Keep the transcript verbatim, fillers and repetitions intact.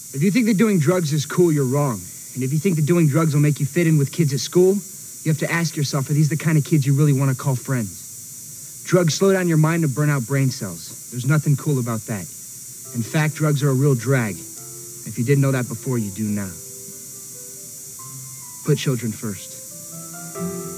If you think that doing drugs is cool, you're wrong. And if you think that doing drugs will make you fit in with kids at school, you have to ask yourself, are these the kind of kids you really want to call friends? Drugs slow down your mind and burn out brain cells. There's nothing cool about that. In fact, drugs are a real drag. If you didn't know that before, you do now. Put children first.